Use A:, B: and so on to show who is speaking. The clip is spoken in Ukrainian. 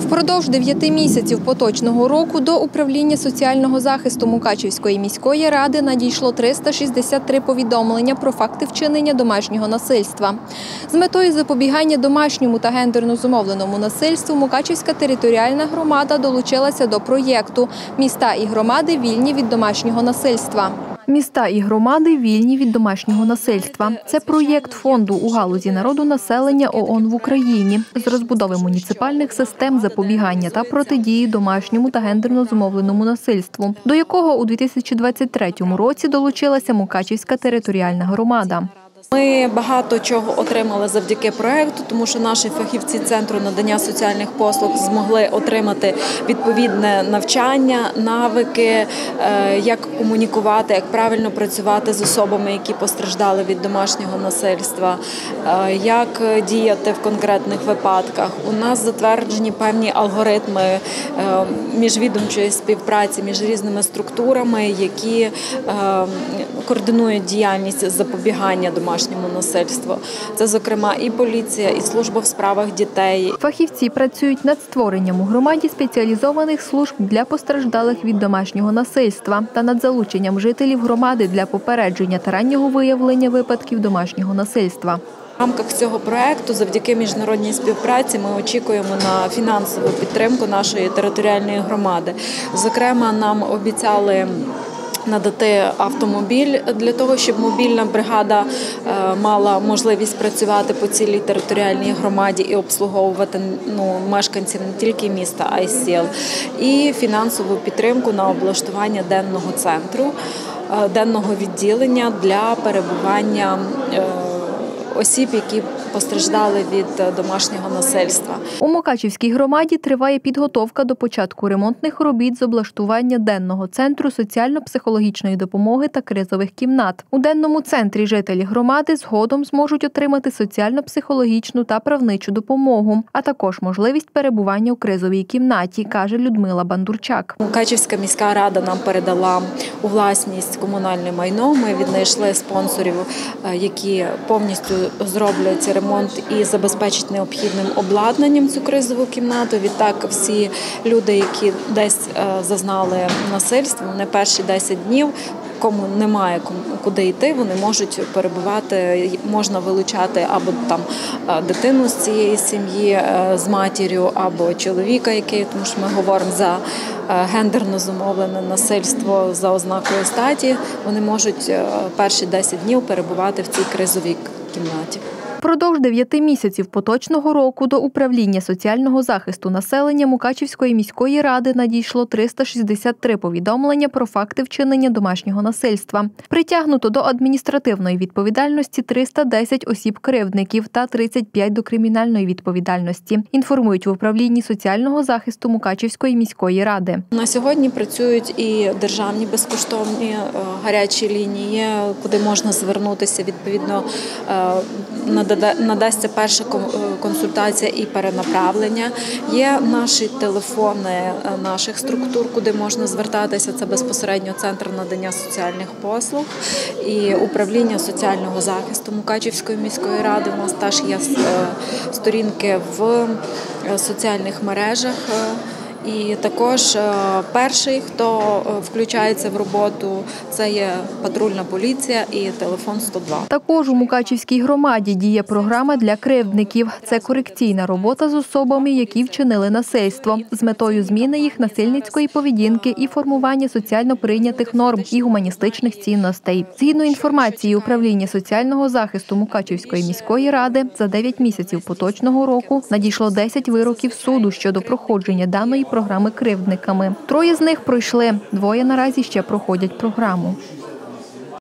A: Впродовж 9 місяців поточного року до управління соціального захисту Мукачівської міської ради надійшло 363 повідомлення про факти вчинення домашнього насильства. З метою запобігання домашньому та гендерно зумовленому насильству Мукачівська територіальна громада долучилася до проєкту «Міста і громади вільні від домашнього насильства». Міста і громади вільні від домашнього насильства. Це проєкт фонду у галузі народонаселення ООН в Україні з розбудови муніципальних систем запобігання та протидії домашньому та гендерно зумовленому насильству, до якого у 2023 році долучилася Мукачівська територіальна громада.
B: Ми багато чого отримали завдяки проєкту, тому що наші фахівці Центру надання соціальних послуг змогли отримати відповідне навчання, навики, як комунікувати, як правильно працювати з особами, які постраждали від домашнього насильства, як діяти в конкретних випадках. У нас затверджені певні алгоритми міжвідомчої співпраці між різними структурами, які координують діяльність запобігання домашньому насильству. Це, зокрема, і поліція, і служба в справах дітей.
A: Фахівці працюють над створенням у громаді спеціалізованих служб для постраждалих від домашнього насильства та над залученням жителів громади для попередження та раннього виявлення випадків домашнього насильства.
B: В рамках цього проєкту, завдяки міжнародній співпраці, ми очікуємо на фінансову підтримку нашої територіальної громади. Зокрема, нам обіцяли надати автомобіль для того, щоб мобільна бригада мала можливість працювати по цілій територіальній громаді і обслуговувати мешканців не тільки міста, а й сіл. І фінансову підтримку на облаштування денного центру, денного відділення для перебування осіб, які постраждали від домашнього насильства.
A: У Мукачівській громаді триває підготовка до початку ремонтних робіт з облаштування денного центру соціально-психологічної допомоги та кризових кімнат. У денному центрі жителі громади згодом зможуть отримати соціально-психологічну та правничу допомогу, а також можливість перебування у кризовій кімнаті, каже Людмила Бандурчак.
B: Мукачівська міська рада нам передала у власність комунальне майно. Ми віднайшли спонсорів, які повністю зроблять ремонт і забезпечать необхідним обладнанням цю кризову кімнату. Відтак всі люди, які десь зазнали насильства, вони перші 10 днів, кому немає куди йти, вони можуть перебувати, можна вилучати або там дитину з цієї сім'ї з матір'ю, або чоловіка, який, тому що ми говоримо за гендерно зумовлене насильство за ознакою статі, вони можуть перші 10 днів перебувати в цій кризовій кімнаті.
A: Впродовж 9 місяців поточного року до управління соціального захисту населення Мукачівської міської ради надійшло 363 повідомлення про факти вчинення домашнього насильства. Притягнуто до адміністративної відповідальності 310 осіб-кривдників та 35 до кримінальної відповідальності, інформують в управлінні соціального захисту Мукачівської міської ради.
B: На сьогодні працюють і державні безкоштовні гарячі лінії, куди можна звернутися, відповідно, надасться перша консультація і перенаправлення. Є наші телефони наших структур, куди можна звертатися. Це безпосередньо Центр надання соціальних послуг і управління соціального захисту Мукачівської міської ради. У нас теж є сторінки в соціальних мережах. І також перший, хто включається в роботу, це є патрульна поліція і телефон 102.
A: Також у Мукачівській громаді діє програма для кривдників. Це корекційна робота з особами, які вчинили насильство, з метою зміни їх насильницької поведінки і формування соціально прийнятих норм і гуманістичних цінностей. Згідно інформації управління соціального захисту Мукачівської міської ради, за 9 місяців поточного року надійшло 10 вироків суду щодо проходження даної програми кривдниками. 3 з них пройшли, 2 наразі ще проходять програму.